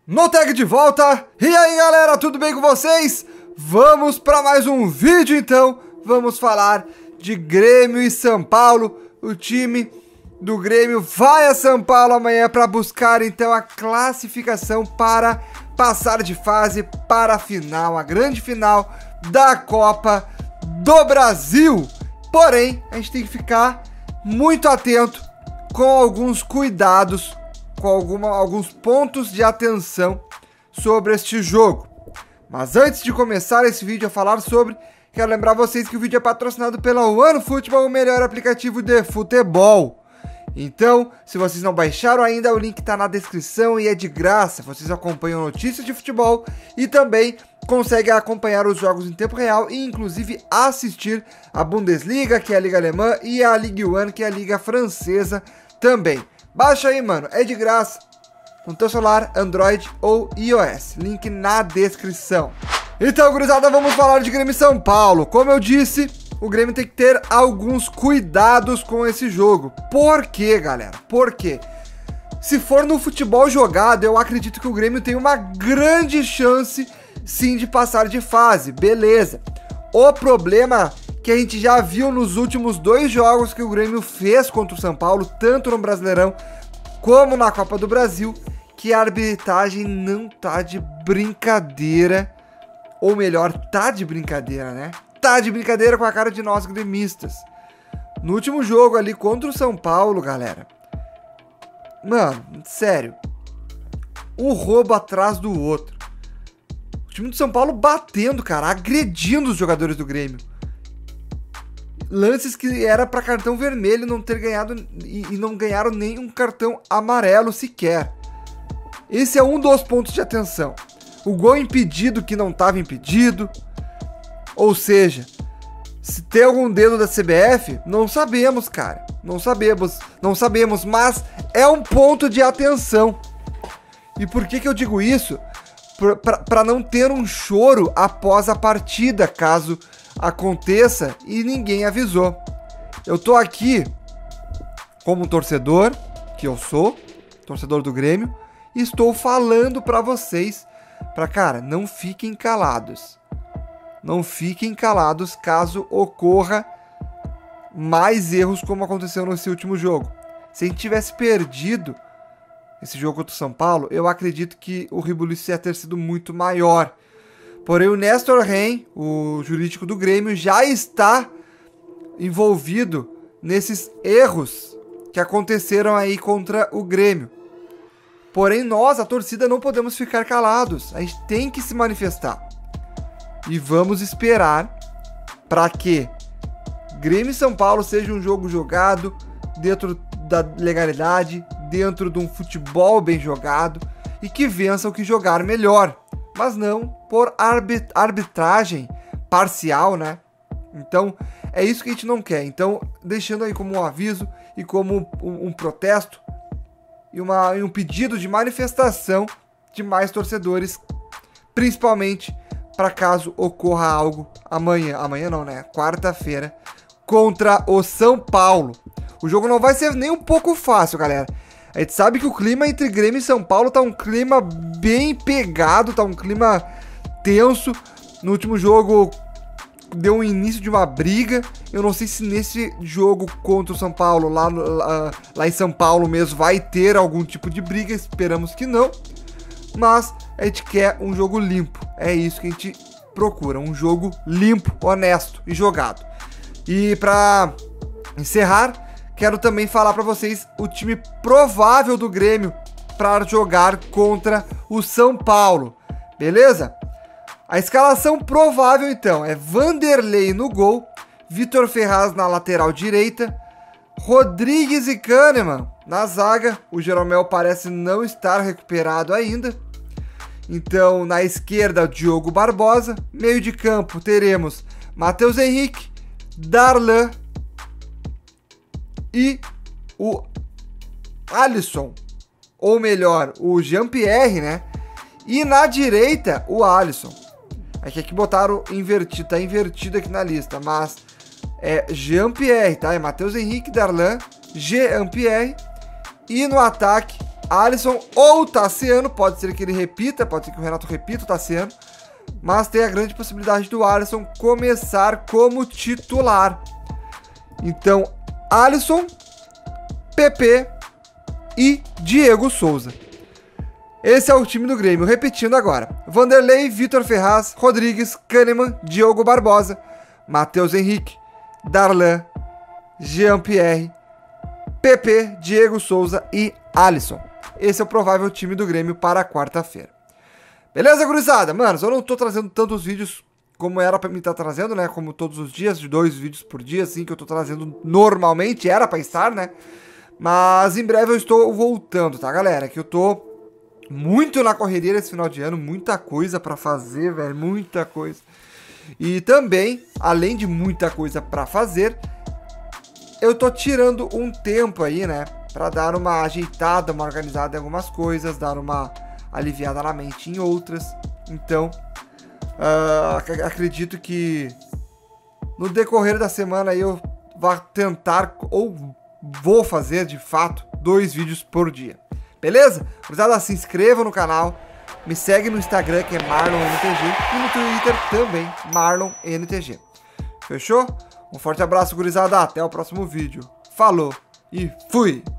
No Tag de volta, e aí galera, tudo bem com vocês? Vamos para mais um vídeo então, vamos falar de Grêmio e São Paulo. O time do Grêmio vai a São Paulo amanhã para buscar então a classificação para passar de fase para a final, a grande final da Copa do Brasil. Porém, a gente tem que ficar muito atento com alguns cuidados, com alguns pontos de atenção sobre este jogo. Mas antes de começar esse vídeo a falar sobre, quero lembrar vocês que o vídeo é patrocinado pela OneFootball, o melhor aplicativo de futebol. Então, se vocês não baixaram ainda, o link está na descrição e é de graça. Vocês acompanham notícias de futebol e também conseguem acompanhar os jogos em tempo real e inclusive assistir a Bundesliga, que é a Liga Alemã, e a Ligue 1, que é a Liga Francesa também. Baixa aí, mano, é de graça, no teu celular, Android ou iOS, link na descrição. Então, gurizada, vamos falar de Grêmio e São Paulo. Como eu disse, o Grêmio tem que ter alguns cuidados com esse jogo. Por quê, galera? Por quê? Se for no futebol jogado, eu acredito que o Grêmio tem uma grande chance, sim, de passar de fase, beleza. O problema que a gente já viu nos últimos dois jogos que o Grêmio fez contra o São Paulo, tanto no Brasileirão como na Copa do Brasil, que a arbitragem não tá de brincadeira, ou melhor, tá de brincadeira, né? Tá de brincadeira com a cara de nós gremistas. No último jogo ali contra o São Paulo, galera, mano, sério, um roubo atrás do outro. O time do São Paulo batendo, cara, agredindo os jogadores do Grêmio. Lances que era para cartão vermelho não ter ganhado e não ganharam nem um cartão amarelo sequer. Esse é um dos pontos de atenção. O gol impedido que não estava impedido. Ou seja, se tem algum dedo da CBF, não sabemos, cara. Não sabemos, mas é um ponto de atenção. E por que eu digo isso? Para não ter um choro após a partida, caso aconteça e ninguém avisou. Eu tô aqui como um torcedor, que eu sou, torcedor do Grêmio, e estou falando para vocês, cara, não fiquem calados. Não fiquem calados caso ocorra mais erros como aconteceu nesse último jogo. Se a gente tivesse perdido esse jogo contra o São Paulo, eu acredito que o rebuliço ia ter sido muito maior. Porém, o Néstor Ren, o jurídico do Grêmio, já está envolvido nesses erros que aconteceram aí contra o Grêmio. Porém, nós, a torcida, não podemos ficar calados. A gente tem que se manifestar. E vamos esperar para que Grêmio e São Paulo seja um jogo jogado dentro da legalidade, dentro de um futebol bem jogado e que vença o que jogar melhor. Mas não por arbitragem parcial, né? Então, é isso que a gente não quer. Então, deixando aí como um aviso e como um protesto e um pedido de manifestação de mais torcedores, principalmente para caso ocorra algo amanhã não, né? Quarta-feira, contra o São Paulo. O jogo não vai ser nem um pouco fácil, galera. A gente sabe que o clima entre Grêmio e São Paulo tá um clima bem pegado, tá um clima tenso. No último jogo deu um início de uma briga. Eu não sei se nesse jogo contra o São Paulo, lá em São Paulo mesmo, vai ter algum tipo de briga. Esperamos que não. Mas a gente quer um jogo limpo. É isso que a gente procura, um jogo limpo, honesto e jogado. E para encerrar, quero também falar para vocês o time provável do Grêmio para jogar contra o São Paulo, beleza? A escalação provável então é Vanderlei no gol, Vitor Ferraz na lateral direita, Rodrigues e Kahneman na zaga. O Jeromel parece não estar recuperado ainda. Então, na esquerda, Diogo Barbosa. Meio de campo teremos Matheus Henrique, Darlan e o Alisson, ou melhor, o Jean-Pierre, né? E na direita, o Alisson. Aqui é que botaram invertido, tá invertido aqui na lista, mas é Jean-Pierre, tá? É Matheus Henrique, Darlan, Jean-Pierre. E no ataque, Alisson ou Tassiano, pode ser que ele repita, pode ser que o Renato repita o Tassiano, mas tem a grande possibilidade do Alisson começar como titular. Então, Alisson, PP e Diego Souza. Esse é o time do Grêmio. Repetindo agora: Vanderlei, Vitor Ferraz, Rodrigues, Kahneman, Diogo Barbosa, Matheus Henrique, Darlan, Jean-Pierre, PP, Diego Souza e Alisson. Esse é o provável time do Grêmio para quarta-feira. Beleza, gurizada? Mano, eu não tô trazendo tantos vídeos como era pra mim estar trazendo, né? Como todos os dias, de 2 vídeos por dia, assim, que eu tô trazendo normalmente, era pra estar, né? Mas em breve eu estou voltando, tá, galera? Que eu tô muito na correria esse final de ano, muita coisa pra fazer, velho, muita coisa. E também, além de muita coisa pra fazer, eu tô tirando um tempo aí, né? Pra dar uma ajeitada, uma organizada em algumas coisas, dar uma aliviada na mente em outras. Então, acredito que no decorrer da semana aí eu vou tentar, ou vou fazer de fato, 2 vídeos por dia. Beleza? Gurizada, se inscreva no canal, me segue no Instagram, que é MarlonNTG, e no Twitter também, MarlonNTG. Fechou? Um forte abraço, gurizada, até o próximo vídeo. Falou e fui!